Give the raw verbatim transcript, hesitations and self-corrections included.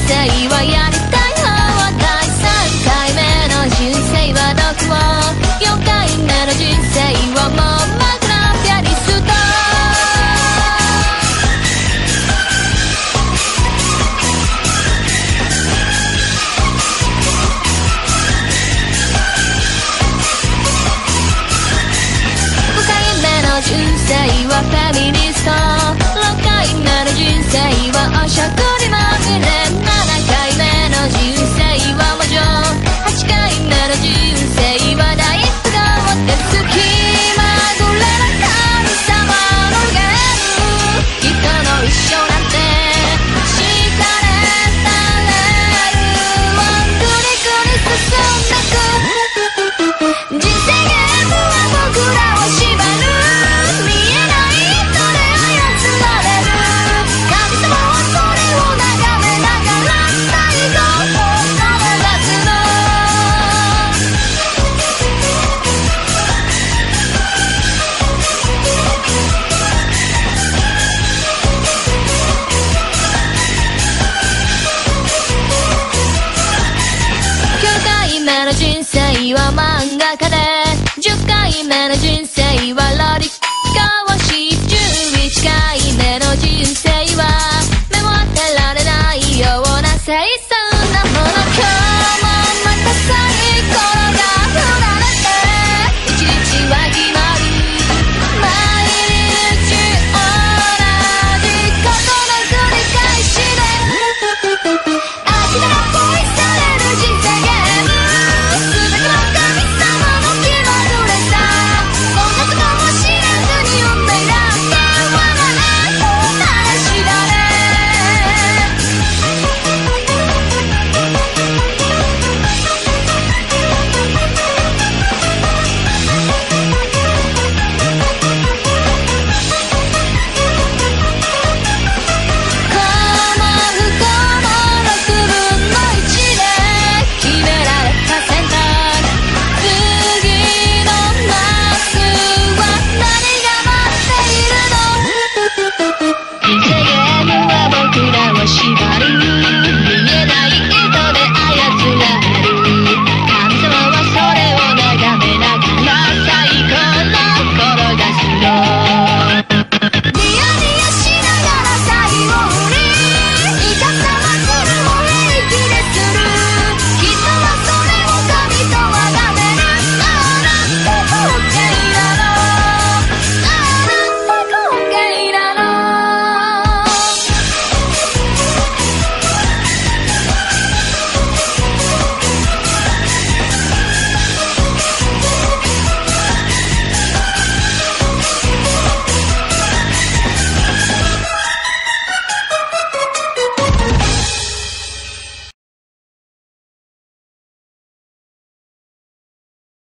生はやりたい放題。さんかいめの人生は毒を、よんかいめの人生はもうマグナピアリスト。ごかいめの人生はフェミニスト、ろっかいめの人生はおしゃくりまみれ、ななかいめの人生は魔女、はちかいめの人生は大富豪って隙間ぐれな神様のゲーム、人の一生なんて敷かれたレールをぐりぐり進んでく。人生ゲームは僕らを縛る、見えない糸で操られる。神様はそれを眺めながら最後を目指すの。きゅうかいめの人生は